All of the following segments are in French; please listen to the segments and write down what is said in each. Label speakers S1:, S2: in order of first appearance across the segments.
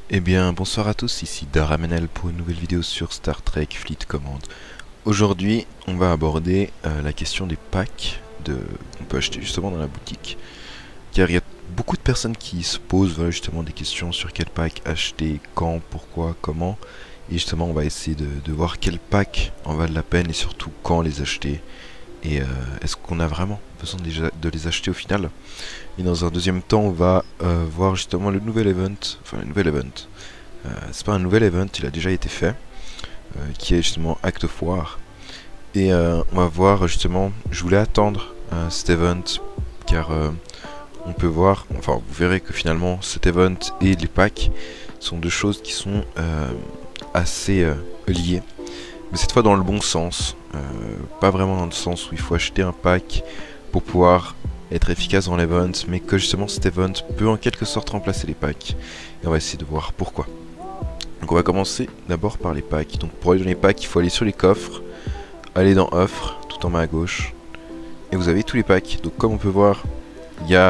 S1: Eh bien, bonsoir à tous, ici Daramenel pour une nouvelle vidéo sur Star Trek Fleet Command. Aujourd'hui, on va aborder la question des packs qu'on peut acheter justement dans la boutique. Car il y a beaucoup de personnes qui se posent justement des questions sur quel pack acheter, quand, pourquoi, comment. Et justement, on va essayer de voir quel pack en valent la peine et surtout quand les acheter. Et est-ce qu'on a vraiment besoin de les acheter au final? Et dans un deuxième temps, on va voir justement le nouvel event. Enfin, le nouvel event. C'est pas un nouvel event, il a déjà été fait. Qui est justement Act of War. Et on va voir justement. Je voulais attendre cet event. Car on peut voir. Enfin, vous verrez que finalement, cet event et les packs sont deux choses qui sont assez liées. Mais cette fois dans le bon sens. Pas vraiment dans le sens où il faut acheter un pack pour pouvoir être efficace dans l'event, mais que justement cet event peut en quelque sorte remplacer les packs. Et on va essayer de voir pourquoi. Donc on va commencer d'abord par les packs. Donc pour aller dans les packs, il faut aller sur les coffres, aller dans offre, tout en bas à gauche. Et vous avez tous les packs. Donc comme on peut voir, il y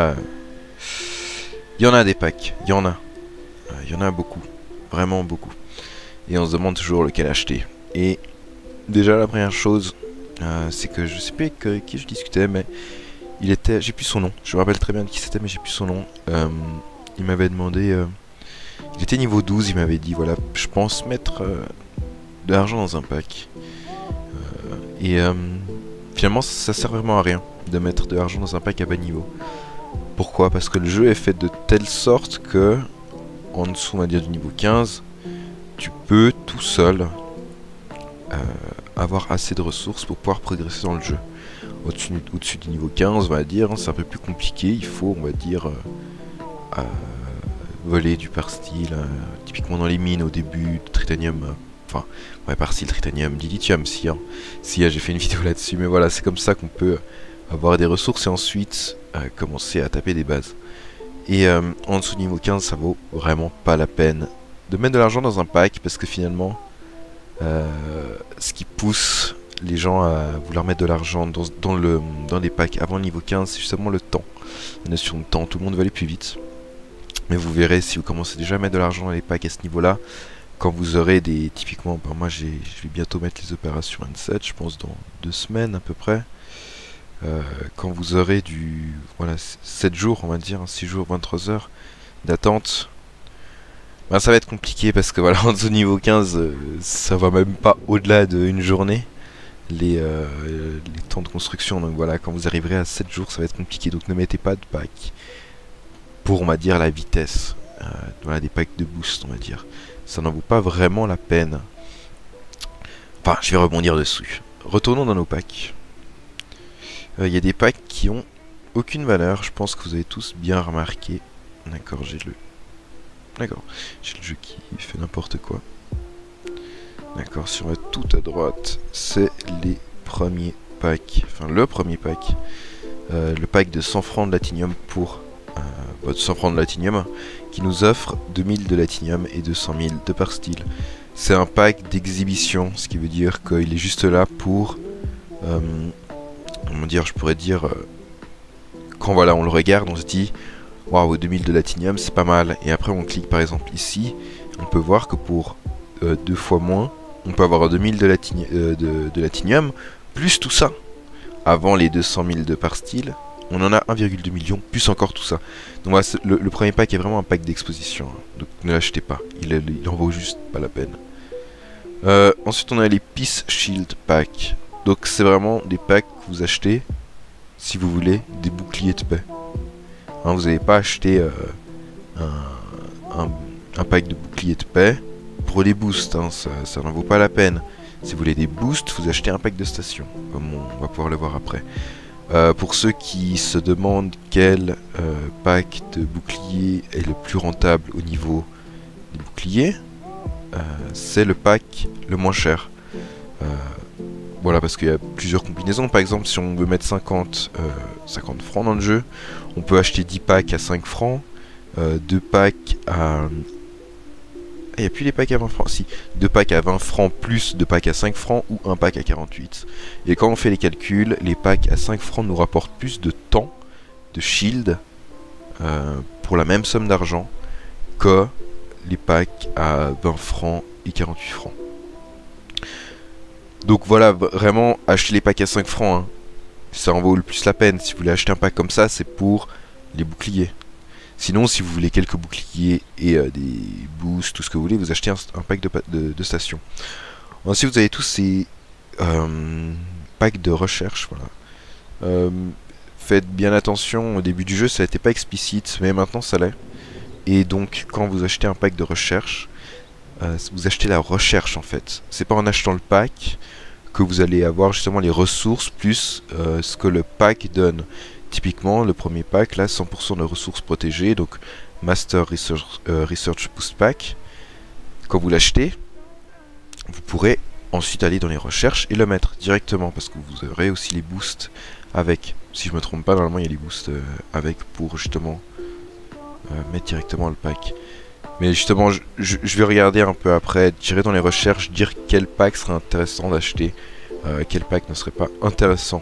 S1: en a des packs, il y en a beaucoup, vraiment beaucoup. Et on se demande toujours lequel acheter. Et déjà la première chose, c'est que je sais plus avec qui je discutais, mais il était, j'ai plus son nom, je me rappelle très bien de qui c'était, mais j'ai plus son nom. Il m'avait demandé, il était niveau 12, il m'avait dit, voilà, je pense mettre de l'argent dans un pack. Et finalement, ça sert vraiment à rien de mettre de l'argent dans un pack à bas niveau. Pourquoi? Parce que le jeu est fait de telle sorte que, en dessous, on va dire du niveau 15, tu peux tout seul avoir assez de ressources pour pouvoir progresser dans le jeu. Au-dessus du niveau 15, on va dire, c'est un peu plus compliqué. Il faut, on va dire, voler du par-style. Typiquement dans les mines, au début, de tritanium. Enfin, ouais, par-style, tritanium, dilithium, si j'ai fait une vidéo là-dessus. Mais voilà, c'est comme ça qu'on peut avoir des ressources et ensuite commencer à taper des bases. Et en dessous du niveau 15, ça vaut vraiment pas la peine de mettre de l'argent dans un pack parce que finalement, ce qui pousse les gens à vouloir mettre de l'argent dans les packs avant le niveau 15, c'est justement le temps. La notion de temps, tout le monde veut aller plus vite. Mais vous verrez, si vous commencez déjà à mettre de l'argent dans les packs à ce niveau-là, quand vous aurez des... Typiquement, ben moi je vais bientôt mettre les opérations N7, je pense dans 2 semaines à peu près. Quand vous aurez du... Voilà, 7 jours, on va dire, 6 jours, 23 heures d'attente, ben ça va être compliqué parce que voilà, en dessous niveau 15, ça va même pas au-delà d'une journée. Les temps de construction, donc voilà, quand vous arriverez à 7 jours, ça va être compliqué, donc ne mettez pas de pack pour, on va dire, la vitesse. Voilà, des packs de boost, on va dire. Ça n'en vaut pas vraiment la peine. Enfin, je vais rebondir dessus. Retournons dans nos packs. Il y a des packs qui ont aucune valeur, je pense que vous avez tous bien remarqué. D'accord, j'ai le jeu qui fait n'importe quoi. D'accord, si on va tout à droite, c'est les premiers packs, enfin le premier pack. Le pack de 100 francs de latinium pour votre 100 francs de latinium qui nous offre 2000 de latinium et 200 000 de par style. C'est un pack d'exhibition, ce qui veut dire qu'il est juste là pour comment dire, je pourrais dire quand voilà on le regarde, on se dit waouh, 2000 de latinium c'est pas mal, et après on clique par exemple ici, on peut voir que pour 2 fois moins, on peut avoir 2000 de latinium plus tout ça. Avant les 200 000 de par style, on en a 1,2 million, plus encore tout ça. Donc voilà, le premier pack est vraiment un pack d'exposition. Hein. Donc ne l'achetez pas, il en vaut juste pas la peine. Ensuite on a les Peace Shield Pack. Donc c'est vraiment des packs que vous achetez si vous voulez des boucliers de paix. Hein, vous n'allez pas acheter un pack de boucliers de paix pour les boosts, hein, ça n'en vaut pas la peine. Si vous voulez des boosts, vous achetez un pack de station, comme on va pouvoir le voir après. Pour ceux qui se demandent quel pack de bouclier est le plus rentable au niveau des boucliers, c'est le pack le moins cher. Voilà, parce qu'il y a plusieurs combinaisons. Par exemple, si on veut mettre 50 francs dans le jeu, on peut acheter 10 packs à 5 francs, 2 packs à... Il n'y a plus les packs à 20 francs, si. 2 packs à 20 francs plus 2 packs à 5 francs ou 1 pack à 48. Et quand on fait les calculs, les packs à 5 francs nous rapportent plus de temps, de shield, pour la même somme d'argent, que les packs à 20 francs et 48 francs. Donc voilà, vraiment, acheter les packs à 5 francs, hein, ça en vaut le plus la peine. Si vous voulez acheter un pack comme ça, c'est pour les boucliers. Sinon, si vous voulez quelques boucliers et des boosts, tout ce que vous voulez, vous achetez un pack de station. Ensuite, vous avez tous ces packs de recherche, voilà. Faites bien attention, au début du jeu, ça n'était pas explicite, mais maintenant ça l'est. Et donc, quand vous achetez un pack de recherche, vous achetez la recherche en fait. C'est pas en achetant le pack que vous allez avoir justement les ressources plus ce que le pack donne. Typiquement, le premier pack, là, 100% de ressources protégées, donc Master Research Boost Pack. Quand vous l'achetez, vous pourrez ensuite aller dans les recherches et le mettre directement, parce que vous aurez aussi les boosts avec. Si je me trompe pas, normalement il y a les boosts avec pour justement mettre directement le pack. Mais justement, je vais regarder un peu après, tirer dans les recherches, dire quel pack serait intéressant d'acheter, quel pack ne serait pas intéressant.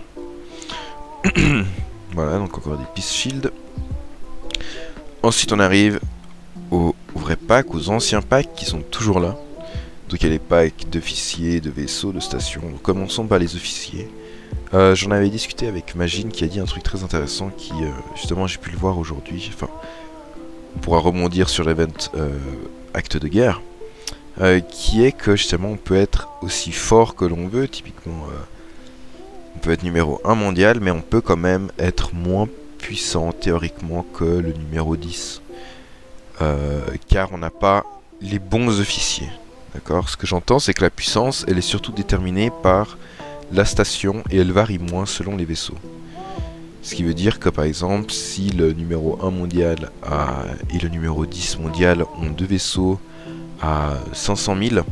S1: Voilà, donc encore des Peace Shield. Ensuite, on arrive aux vrais packs, aux anciens packs qui sont toujours là. Donc il y a les packs d'officiers, de vaisseaux, de stations. Donc, commençons par les officiers. J'en avais discuté avec Magine qui a dit un truc très intéressant qui, justement, j'ai pu le voir aujourd'hui. Enfin, on pourra rebondir sur l'event Acte de guerre. Qui est que, justement, on peut être aussi fort que l'on veut. Typiquement, on peut être numéro 1 mondial, mais on peut quand même être moins puissant, théoriquement, que le numéro 10. Car on n'a pas les bons officiers. D'accord. Ce que j'entends, c'est que la puissance, elle est surtout déterminée par la station et elle varie moins selon les vaisseaux. Ce qui veut dire que par exemple, si le numéro 1 mondial et le numéro 10 mondial ont deux vaisseaux à 500 000,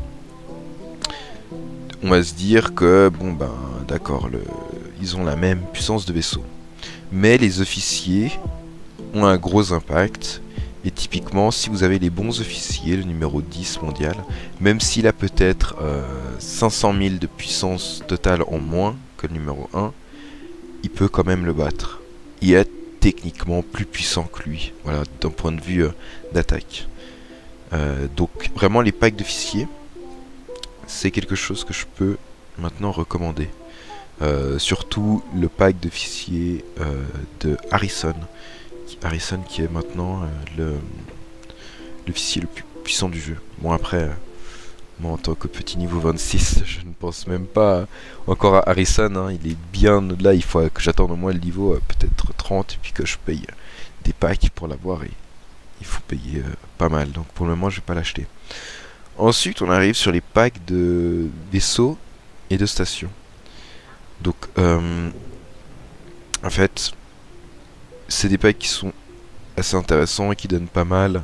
S1: on va se dire que, bon ben, d'accord, ils ont la même puissance de vaisseau. Mais les officiers ont un gros impact. Et typiquement, si vous avez les bons officiers, le numéro 10 mondial, même s'il a peut-être 500 000 de puissance totale en moins que le numéro 1, il peut quand même le battre. Il est techniquement plus puissant que lui, voilà, d'un point de vue d'attaque. Donc vraiment les packs d'officiers, c'est quelque chose que je peux maintenant recommander. Surtout le pack d'officiers de Harrison. Harrison qui est maintenant l'officier le plus puissant du jeu. Bon après, moi en tant que petit niveau 26, je ne pense même pas encore à Harrison, hein, il est bien là, il faut que j'attende au moins le niveau peut-être 30 et puis que je paye des packs pour l'avoir et il faut payer pas mal. Donc pour le moment je vais pas l'acheter. Ensuite on arrive sur les packs de vaisseaux et de stations. Donc en fait c'est des packs qui sont assez intéressants et qui donnent pas mal.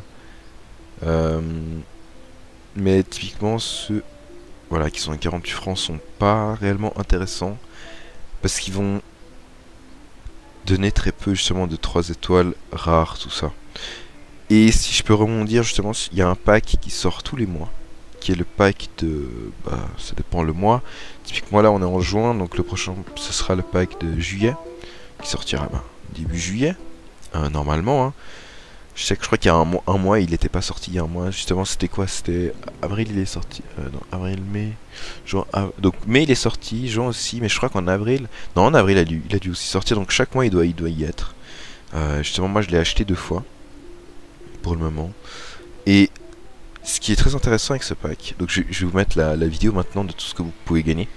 S1: Mais typiquement ceux voilà, qui sont à 48 francs sont pas réellement intéressants. Parce qu'ils vont donner très peu justement de 3 étoiles rares, tout ça. Et si je peux rebondir justement, il y a un pack qui sort tous les mois. Qui est le pack de... Bah, ça dépend le mois. Typiquement là on est en juin, donc le prochain ce sera le pack de juillet. Qui sortira début juillet, normalement. Hein. Je crois qu'il y a un mois, il n'était pas sorti il y a un mois. Justement, c'était quoi? C'était avril, il est sorti. Non, avril, mai, juin. Donc mai, il est sorti, juin aussi, mais je crois qu'en avril. Non, en avril, il a dû aussi sortir. Donc chaque mois, il doit y être. Justement, moi, je l'ai acheté 2 fois pour le moment. Et ce qui est très intéressant avec ce pack. Donc je vais vous mettre la vidéo maintenant de tout ce que vous pouvez gagner.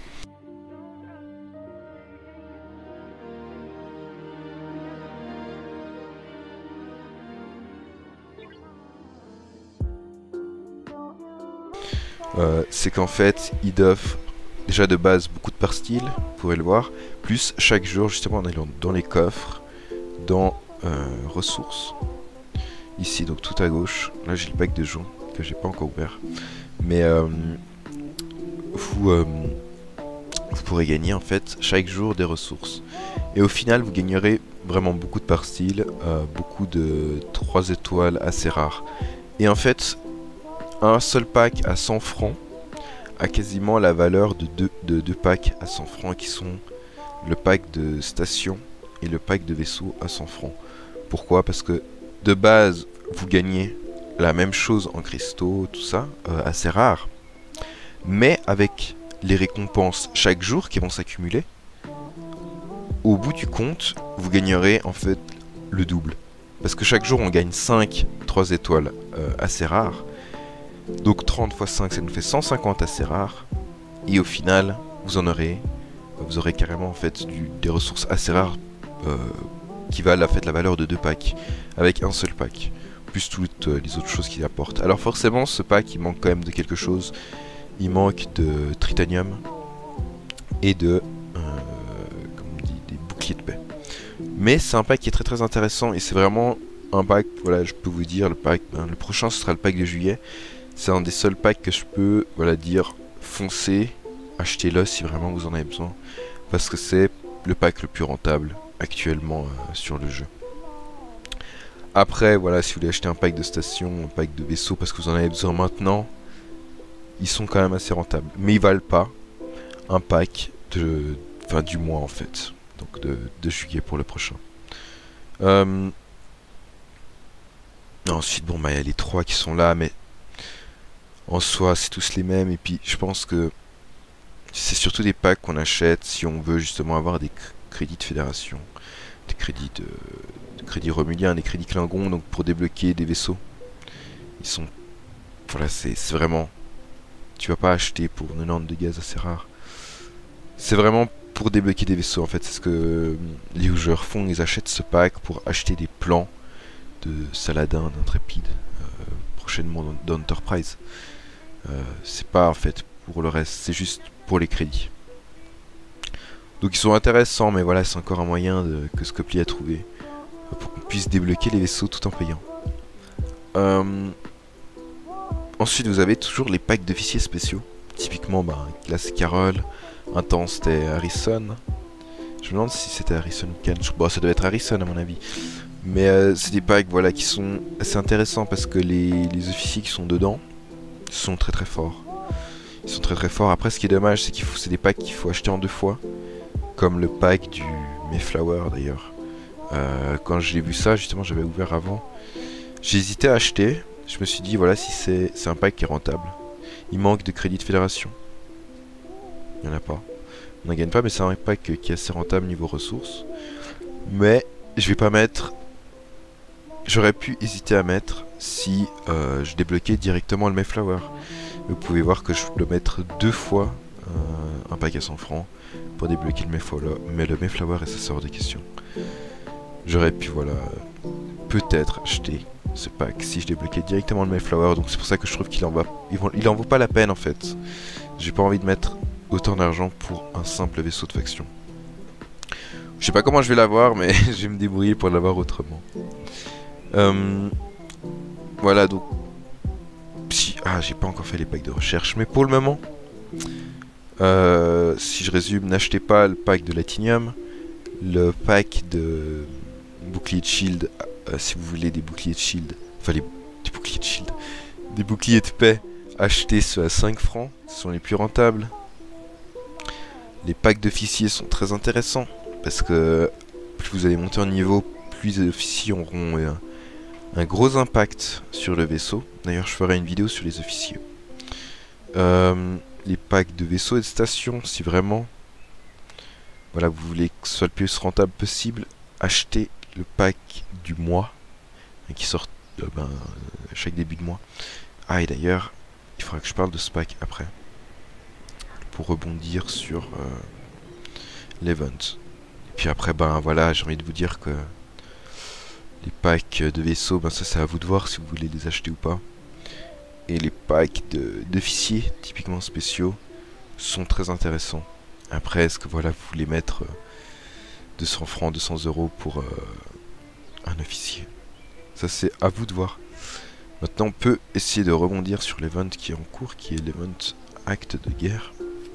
S1: C'est qu'en fait, ils offrent déjà de base beaucoup de par-style, vous pourrez le voir, plus chaque jour justement en allant dans les coffres, dans ressources, ici donc tout à gauche, là j'ai le pack de jour que j'ai pas encore ouvert, mais vous pourrez gagner en fait chaque jour des ressources, et au final vous gagnerez vraiment beaucoup de par-style, beaucoup de 3 étoiles assez rares, et en fait un seul pack à 100 francs a quasiment la valeur de deux packs à 100 francs qui sont le pack de station et le pack de vaisseau à 100 francs. Pourquoi? Parce que de base vous gagnez la même chose en cristaux, tout ça, assez rare. Mais avec les récompenses chaque jour qui vont s'accumuler, au bout du compte, vous gagnerez en fait le double. Parce que chaque jour on gagne 5 3 étoiles assez rares. Donc 30 x 5 ça nous fait 150 assez rares. Et au final, vous aurez carrément en fait des ressources assez rares qui valent en fait la valeur de 2 packs. Avec un seul pack. Plus toutes les autres choses qu'il apporte. Alors forcément ce pack il manque quand même de quelque chose. Il manque de tritanium et de comme on dit, des boucliers de paix. Mais c'est un pack qui est très très intéressant et c'est vraiment un pack, voilà, je peux vous dire, le prochain ce sera le pack de juillet. C'est un des seuls packs que je peux, voilà, dire foncez, achetez-le si vraiment vous en avez besoin. Parce que c'est le pack le plus rentable actuellement sur le jeu. Après, voilà, si vous voulez acheter un pack de station, un pack de vaisseau parce que vous en avez besoin maintenant, ils sont quand même assez rentables. Mais ils valent pas un pack du mois en fait. Donc de juillet pour le prochain. Ensuite, bon, bah, il y a les 3 qui sont là, mais en soi, c'est tous les mêmes. Et puis, je pense que c'est surtout des packs qu'on achète si on veut justement avoir des crédits de fédération, des crédits de crédits romuliens, des crédits klingons, donc pour débloquer des vaisseaux. Ils sont... Voilà, c'est vraiment... Tu vas pas acheter pour 90 de gaz assez rare. C'est vraiment pour débloquer des vaisseaux en fait. C'est ce que les joueurs font. Ils achètent ce pack pour acheter des plans de Saladin, d'Intrépide, prochainement d'Enterprise. C'est pas en fait pour le reste. C'est juste pour les crédits. Donc ils sont intéressants, mais voilà, c'est encore un moyen que Scopely a trouvé pour qu'on puisse débloquer les vaisseaux tout en payant. Ensuite, vous avez toujours les packs d'officiers spéciaux. Typiquement, là c'est Carol. Un temps c'était Harrison. Je me demande si c'était Harrison ou Ken. Bon, ça doit être Harrison à mon avis. Mais c'est des packs voilà, qui sont assez intéressants parce que les officiers qui sont dedans sont très très forts. Ils sont très très forts. Après, ce qui est dommage, c'est c'est des packs qu'il faut acheter en 2 fois. Comme le pack du Mayflower d'ailleurs. Quand j'ai vu ça, justement, j'avais ouvert avant. J'ai hésité à acheter. Je me suis dit, voilà, si c'est un pack qui est rentable. Il manque de crédit de fédération. Il n'y en a pas. On n'en gagne pas, mais c'est un pack qui est assez rentable niveau ressources. Mais je vais pas mettre... J'aurais pu hésiter à mettre si je débloquais directement le Mayflower. Vous pouvez voir que je dois mettre 2 fois un pack à 100 francs pour débloquer le Mayflower et ça sort de question. J'aurais pu, voilà, peut-être acheter ce pack si je débloquais directement le Mayflower. Donc c'est pour ça que je trouve qu'il en vaut pas la peine en fait. J'ai pas envie de mettre autant d'argent pour un simple vaisseau de faction. Je sais pas comment je vais l'avoir, mais je vais me débrouiller pour l'avoir autrement. Voilà, donc... j'ai pas encore fait les packs de recherche, mais pour le moment... si je résume, n'achetez pas le pack de Latinium, le pack de bouclier de shield, si vous voulez des boucliers de shield, enfin des boucliers de shield, des boucliers de paix, achetez ceux à 5 francs, ce sont les plus rentables. Les packs d'officiers sont très intéressants, parce que plus vous allez monter en niveau, plus les officiers auront un gros impact sur le vaisseau. D'ailleurs, je ferai une vidéo sur les officiers. Les packs de vaisseaux et de stations, si vraiment voilà, vous voulez que ce soit le plus rentable possible, achetez le pack du mois qui sort chaque début de mois. Ah, et d'ailleurs, il faudra que je parle de ce pack après pour rebondir sur l'event. Et puis après, voilà, j'ai envie de vous dire que les packs de vaisseaux, ça c'est à vous de voir si vous voulez les acheter ou pas. Et les packs d'officiers, typiquement spéciaux, sont très intéressants. Après, est-ce que voilà, vous voulez mettre 200 francs, 200 € pour un officier? Ça c'est à vous de voir. Maintenant, on peut essayer de rebondir sur l'event qui est en cours, qui est l'event acte de guerre.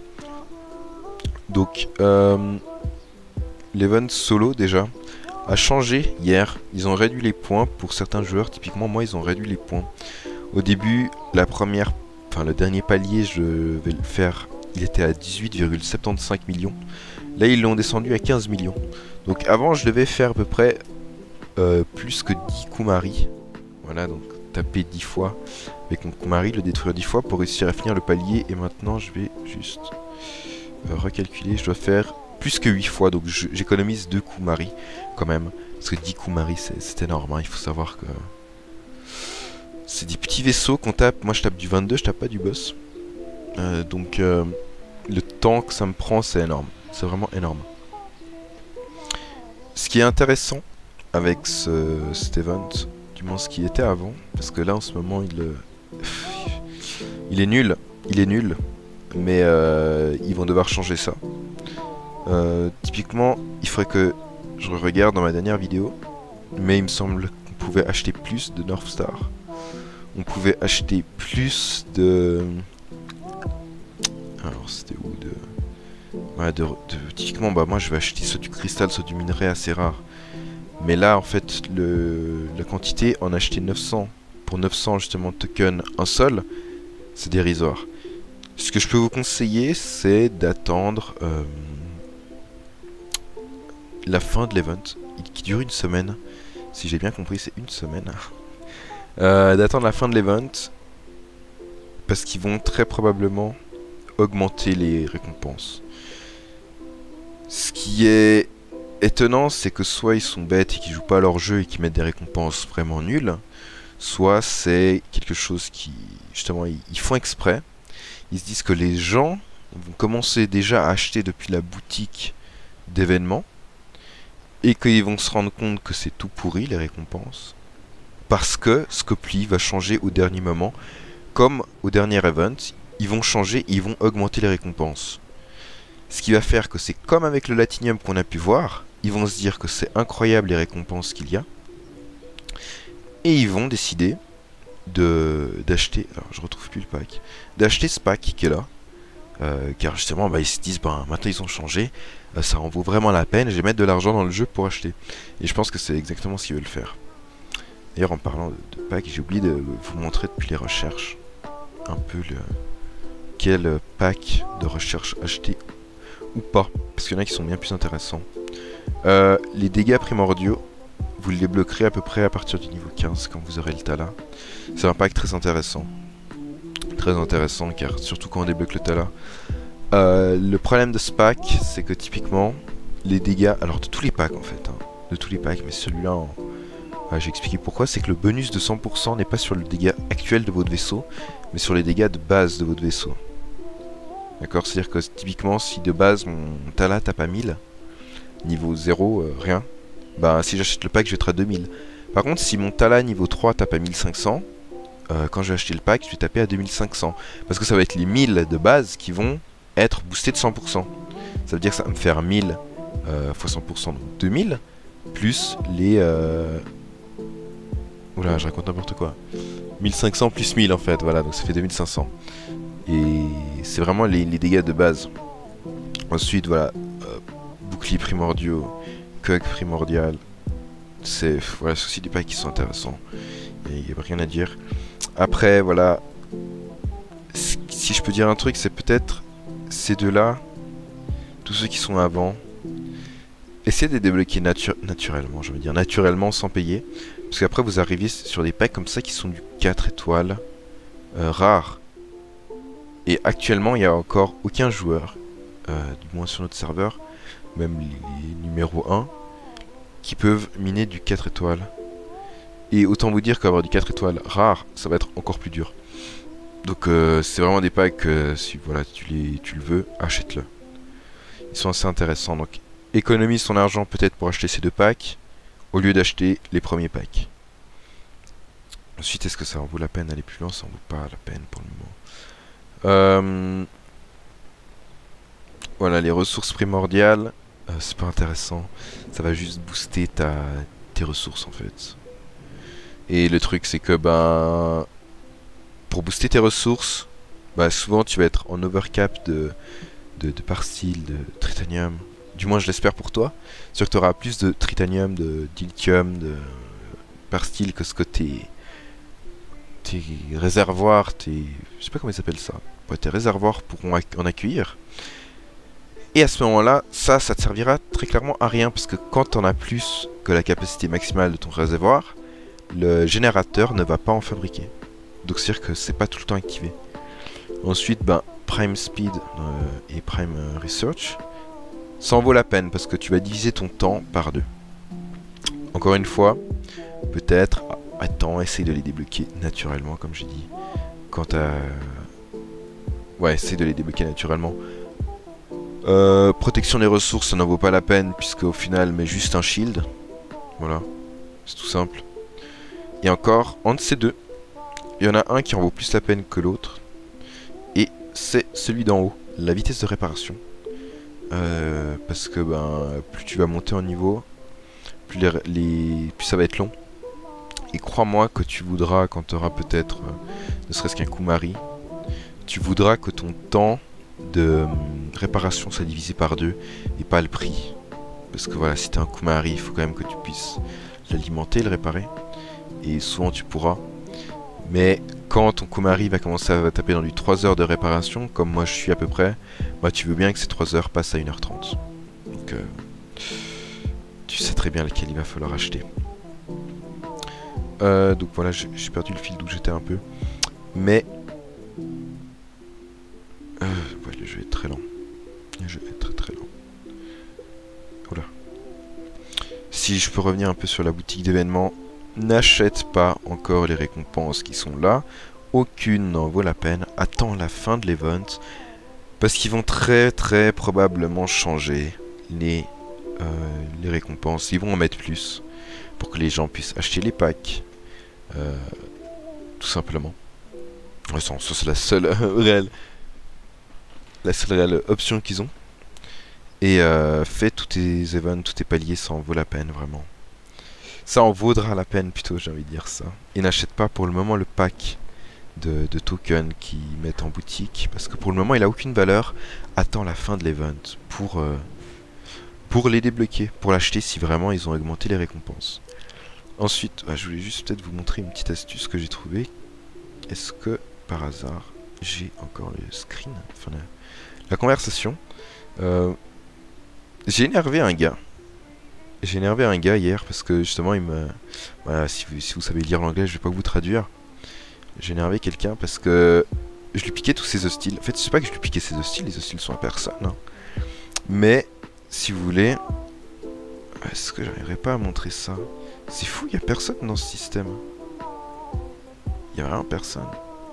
S1: Donc, l'event solo déjà a changé hier. Ils ont réduit les points pour certains joueurs. Typiquement, moi, ils ont réduit les points. Au début, le dernier palier, je vais le faire, il était à 18,75 millions. Là, ils l'ont descendu à 15 millions. Donc avant, je devais faire à peu près plus que 10 Kumari. Voilà, donc taper 10 fois avec mon Kumari, le détruire 10 fois pour réussir à finir le palier. Et maintenant je vais juste recalculer, je dois faire plus que 8 fois, donc j'économise 2 Kumari quand même. Parce que 10 Kumari c'est énorme, hein. Il faut savoir que c'est des petits vaisseaux qu'on tape. Moi je tape du 22, je tape pas du boss. Donc le temps que ça me prend c'est énorme, c'est vraiment énorme. Ce qui est intéressant avec cet event, du moins ce qui était avant, parce que là en ce moment il est nul, mais ils vont devoir changer ça. Typiquement il faudrait que je regarde dans ma dernière vidéo, mais il me semble qu'on pouvait acheter plus de North Star, on pouvait acheter plus de... Alors c'était où de... Ouais, typiquement bah moi je vais acheter soit du cristal soit du minerai assez rare. Mais là en fait la quantité, en acheter 900 pour 900 justement tokens un seul, c'est dérisoire. Ce que je peux vous conseiller c'est d'attendre la fin de l'event qui dure une semaine. Si j'ai bien compris c'est une semaine. D'attendre la fin de l'event parce qu'ils vont très probablement augmenter les récompenses. Ce qui est étonnant, c'est que soit ils sont bêtes et qu'ils jouent pas à leur jeu et qu'ils mettent des récompenses vraiment nulles, soit c'est quelque chose qui, justement, ils font exprès. Ils se disent que les gens vont commencer déjà à acheter depuis la boutique d'événements et qu'ils vont se rendre compte que c'est tout pourri les récompenses parce que Scopely va changer au dernier moment, comme au dernier event. Ils vont changer et ils vont augmenter les récompenses. Ce qui va faire que c'est comme avec le Latinium qu'on a pu voir. Ils vont se dire que c'est incroyable les récompenses qu'il y a. Et ils vont décider d'acheter... Alors je retrouve plus le pack. D'acheter ce pack qui est là. Car justement bah, ils se disent bah, maintenant ils ont changé. Ça en vaut vraiment la peine. Je vais mettre de l'argent dans le jeu pour acheter. Et je pense que c'est exactement ce qu'ils veulent faire. D'ailleurs en parlant de pack, j'ai oublié de vous montrer depuis les recherches un peu quel pack de recherche acheter ou pas, parce qu'il y en a qui sont bien plus intéressants. Les dégâts primordiaux, vous les débloquerez à peu près à partir du niveau 15 quand vous aurez le Tala. C'est un pack très intéressant car surtout quand on débloque le Tala. Le problème de ce pack, c'est que typiquement les dégâts, alors de tous les packs en fait, hein, de tous les packs, mais celui-là, j'ai expliqué pourquoi, c'est que le bonus de 100% n'est pas sur le dégât actuel de votre vaisseau, mais sur les dégâts de base de votre vaisseau. D'accord, c'est-à-dire que typiquement si de base mon Tala tape à 1000, niveau 0, rien, bah si j'achète le pack je vais être à 2000. Par contre si mon Tala niveau 3 tape à 1500, quand je vais acheter le pack je vais taper à 2500. Parce que ça va être les 1000 de base qui vont être boostés de 100%. Ça veut dire que ça va me faire 1000 x 100%, donc 2000, plus les... Oula, je raconte n'importe quoi. 1500 plus 1000 en fait, voilà, donc ça fait 2500. Et c'est vraiment les dégâts de base. Ensuite, voilà, boucliers primordiaux, coque primordial. C'est voilà, aussi des packs qui sont intéressants. Il n'y a rien à dire. Après, voilà, si je peux dire un truc, c'est peut-être ces deux-là, tous ceux qui sont avant, essayez de les débloquer naturellement, je veux dire, naturellement sans payer. Parce qu'après, vous arrivez sur des packs comme ça qui sont du 4 étoiles rares. Et actuellement, il n'y a encore aucun joueur, du moins sur notre serveur, même les numéros 1, qui peuvent miner du 4 étoiles. Et autant vous dire qu'avoir du 4 étoiles rare, ça va être encore plus dur. Donc c'est vraiment des packs, si voilà, tu le veux, achète-le. Ils sont assez intéressants, donc économise ton argent peut-être pour acheter ces deux packs, au lieu d'acheter les premiers packs. Ensuite, est-ce que ça en vaut la peine d'aller plus loin? Ça en vaut pas la peine pour le moment. Voilà, les ressources primordiales, c'est pas intéressant. Ça va juste booster tes ressources en fait. Et le truc c'est que ben pour booster tes ressources, bah souvent tu vas être en overcap de parstyle, de tritanium. Du moins je l'espère pour toi. C'est-à-dire que tu auras plus de tritanium, de dilithium, de parstyle que ce que tes réservoirs, je sais pas comment ils s'appellent ça. Ouais, tes réservoirs pourront en accueillir. Et à ce moment-là, ça te servira très clairement à rien parce que quand tu en as plus que la capacité maximale de ton réservoir, le générateur ne va pas en fabriquer. Donc c'est-à-dire que c'est pas tout le temps activé. Ensuite, ben, Prime Speed et Prime Research, ça en vaut la peine parce que tu vas diviser ton temps par 2. Encore une fois, peut-être, attends, essaye de les débloquer naturellement, comme j'ai dit. Quand t'as... Ouais, essaye de les débloquer naturellement. Protection des ressources, ça n'en vaut pas la peine, puisque au final, mets juste un shield. Voilà, c'est tout simple. Et encore, entre ces deux, il y en a un qui en vaut plus la peine que l'autre. Et c'est celui d'en haut, la vitesse de réparation. Parce que ben, plus tu vas monter en niveau, plus ça va être long. Et crois-moi que tu voudras, quand tu auras peut-être, ne serait-ce qu'un Kumari, tu voudras que ton temps de réparation soit divisé par 2 et pas le prix. Parce que voilà, si tu as un Kumari, il faut quand même que tu puisses l'alimenter, le réparer. Et souvent tu pourras. Mais quand ton Kumari va commencer à taper dans du 3 heures de réparation, comme moi je suis à peu près, bah tu veux bien que ces 3 heures passent à 1h30. Donc tu sais très bien lequel il va falloir acheter. Donc voilà, j'ai perdu le fil d'où j'étais un peu. Mais ouais, le jeu est très lent. Le jeu est très très lent. Oula. Si je peux revenir un peu sur la boutique d'événements, n'achète pas encore les récompenses qui sont là. Aucune n'en vaut la peine. Attends la fin de l'event. Parce qu'ils vont très très probablement changer les récompenses. Ils vont en mettre plus. Pour que les gens puissent acheter les packs. Tout simplement. Ça c'est la seule réelle option qu'ils ont. Et fais tous tes events, tous tes paliers, ça en vaut la peine vraiment. Ça en vaudra la peine plutôt, j'ai envie de dire ça. Et n'achète pas pour le moment le pack de tokens qu'ils mettent en boutique. Parce que pour le moment il a aucune valeur. Attends la fin de l'event pour les débloquer. Pour l'acheter si vraiment ils ont augmenté les récompenses. Ensuite, je voulais juste peut-être vous montrer une petite astuce que j'ai trouvée. Est-ce que par hasard j'ai encore le screen, enfin la conversation. J'ai énervé un gars. J'ai énervé un gars hier parce que justement il me... Voilà, si vous savez lire l'anglais, je vais pas vous traduire. J'ai énervé quelqu'un parce que je lui piquais tous ses hostiles. En fait, c'est pas que je lui piquais ses hostiles, les hostiles sont à personne. Hein. Mais, si vous voulez... Est-ce que j'arriverai pas à montrer ça? C'est fou, il y a personne dans ce système. Il y a vraiment personne.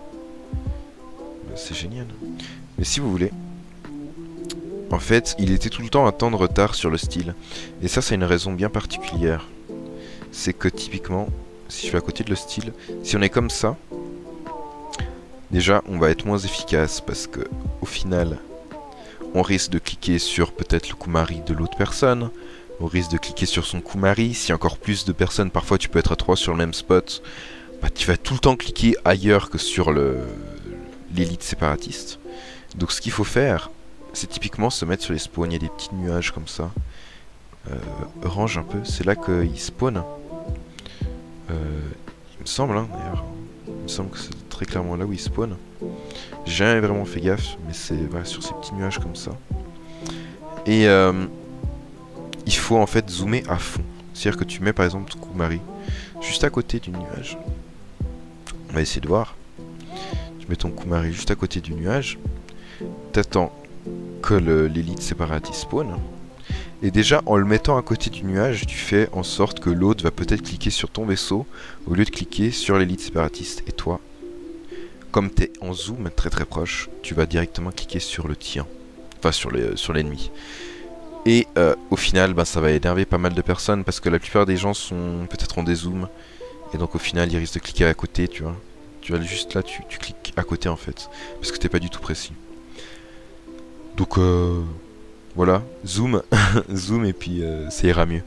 S1: C'est génial. Mais si vous voulez... En fait, il était tout le temps un temps de retard sur le style. Et ça, c'est une raison bien particulière. C'est que typiquement, si je vais à côté de le style, si on est comme ça, déjà, on va être moins efficace parce que, au final, on risque de cliquer sur peut-être le Kumari de l'autre personne. On risque de cliquer sur son Kumari. Si encore plus de personnes, parfois tu peux être à 3 sur le même spot, bah, tu vas tout le temps cliquer ailleurs que sur l'élite séparatiste. Donc ce qu'il faut faire, c'est typiquement se mettre sur les spawns. Il y a des petits nuages comme ça. Orange un peu, c'est là qu'ils spawnent. Il me semble, hein, d'ailleurs. Il me semble que c'est très clairement là où ils spawnent. J'ai jamais vraiment fait gaffe, mais c'est voilà, sur ces petits nuages comme ça. Et il faut en fait zoomer à fond. C'est-à-dire que tu mets par exemple ton Kumari juste à côté du nuage. On va essayer de voir. Tu mets ton Kumari juste à côté du nuage. T'attends que l'élite séparatiste spawn. Et déjà, en le mettant à côté du nuage, tu fais en sorte que l'autre va peut-être cliquer sur ton vaisseau au lieu de cliquer sur l'élite séparatiste. Et toi, comme tu es en zoom très très proche, tu vas directement cliquer sur le tien. Enfin, sur l'ennemi. Et au final, ben, ça va énerver pas mal de personnes parce que la plupart des gens sont peut-être en dézoom. Et donc au final, ils risquent de cliquer à côté, tu vois. Tu vas juste là, tu cliques à côté en fait. Parce que t'es pas du tout précis. Donc voilà, zoom, zoom et puis ça ira mieux.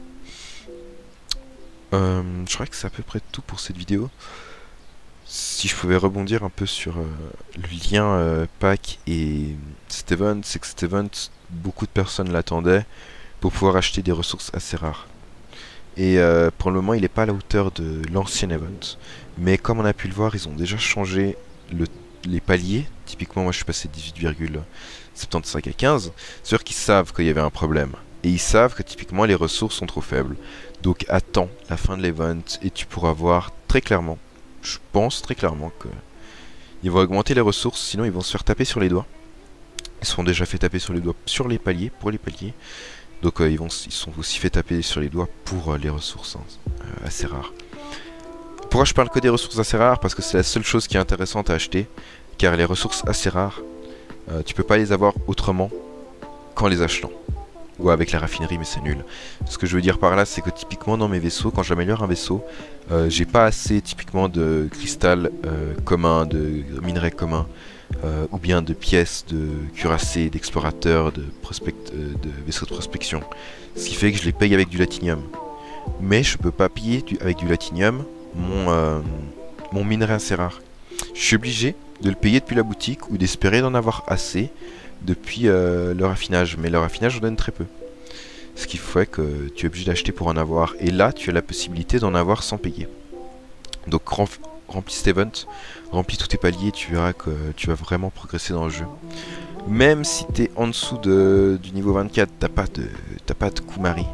S1: Je crois que c'est à peu près tout pour cette vidéo. Si je pouvais rebondir un peu sur le lien pack et cet event, c'est que cet event, beaucoup de personnes l'attendaient pour pouvoir acheter des ressources assez rares. Et pour le moment, il n'est pas à la hauteur de l'ancien event. Mais comme on a pu le voir, ils ont déjà changé les paliers. Typiquement, moi je suis passé de 18,75 à 15. C'est-à-dire qu'ils savent qu'il y avait un problème. Et ils savent que typiquement les ressources sont trop faibles. Donc attends la fin de l'event et tu pourras voir très clairement, je pense très clairement que ils vont augmenter les ressources, sinon ils vont se faire taper sur les doigts. Ils se sont déjà fait taper sur les doigts sur les paliers, pour les paliers. Donc ils se sont aussi fait taper sur les doigts pour les ressources assez rares. Pourquoi je parle que des ressources assez rares? Parce que c'est la seule chose qui est intéressante à acheter. Car les ressources assez rares, tu peux pas les avoir autrement qu'en les achetant. Ou avec la raffinerie, mais c'est nul. Ce que je veux dire par là, c'est que typiquement dans mes vaisseaux, quand j'améliore un vaisseau, j'ai pas assez typiquement de cristal commun, de minerais communs, ou bien de pièces de cuirassés, d'explorateurs, de vaisseaux de prospection. Ce qui fait que je les paye avec du latinium. Mais je peux pas payer avec du latinium mon minerai assez rare. Je suis obligé de le payer depuis la boutique ou d'espérer d'en avoir assez depuis le raffinage. Mais le raffinage en donne très peu. Ce qui fait que tu es obligé d'acheter pour en avoir. Et là, tu as la possibilité d'en avoir sans payer. Donc remplis cet event, remplis tous tes paliers, tu verras que tu vas vraiment progresser dans le jeu. Même si tu es en dessous du niveau 24, t'as pas de Kumari.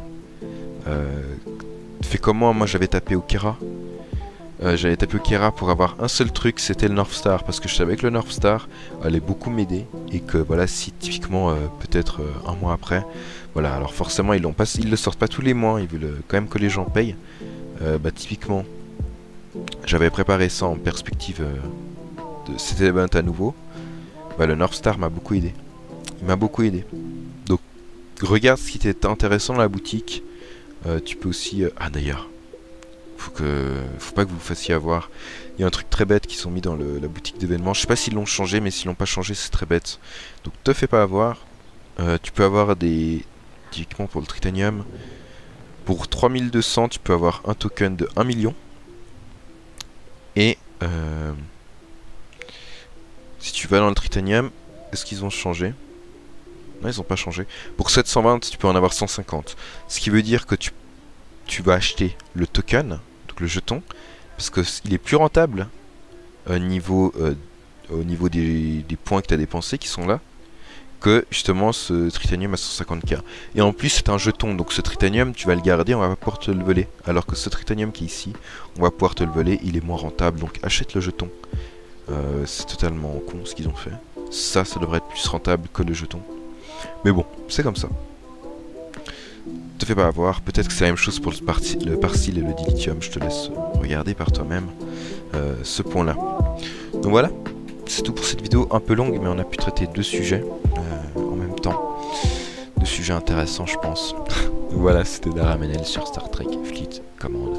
S1: Fais comme moi j'avais tapé au Kera. J'avais tapé au Kera pour avoir un seul truc, c'était le North Star, parce que je savais que le North Star allait beaucoup m'aider, et que voilà, si typiquement peut-être un mois après, voilà, alors forcément ils le sortent pas tous les mois, ils veulent quand même que les gens payent. Bah typiquement, j'avais préparé ça en perspective de cet event à nouveau. Bah le North Star m'a beaucoup aidé, il m'a beaucoup aidé. Donc regarde ce qui était intéressant dans la boutique. Tu peux aussi... Ah d'ailleurs, faut pas que vous vous fassiez avoir. Il y a un truc très bête qu'ils ont mis dans la boutique d'événements. Je sais pas s'ils l'ont changé, mais s'ils l'ont pas changé, c'est très bête. Donc te fais pas avoir. Tu peux avoir des... Typiquement pour le Tritanium, pour 3200, tu peux avoir un token de 1 million. Et... si tu vas dans le Tritanium, est-ce qu'ils ont changé? Non, ils ont pas changé. Pour 720, tu peux en avoir 150. Ce qui veut dire que tu vas acheter le token, donc le jeton, parce qu'il est plus rentable au niveau des points que tu as dépensés qui sont là, que justement ce Tritanium à 150k. Et en plus, c'est un jeton, donc ce Tritanium, tu vas le garder, on va pas pouvoir te le voler. Alors que ce Tritanium qui est ici, on va pouvoir te le voler, il est moins rentable, donc achète le jeton. C'est totalement con ce qu'ils ont fait. Ça devrait être plus rentable que le jeton. Mais bon, c'est comme ça. Te fais pas avoir. Peut-être que c'est la même chose pour le parsil et le dilithium. Je te laisse regarder par toi-même ce point-là. Donc voilà, c'est tout pour cette vidéo un peu longue, mais on a pu traiter deux sujets en même temps. Deux sujets intéressants, je pense. Donc voilà, c'était Daramenel sur Star Trek Fleet Command.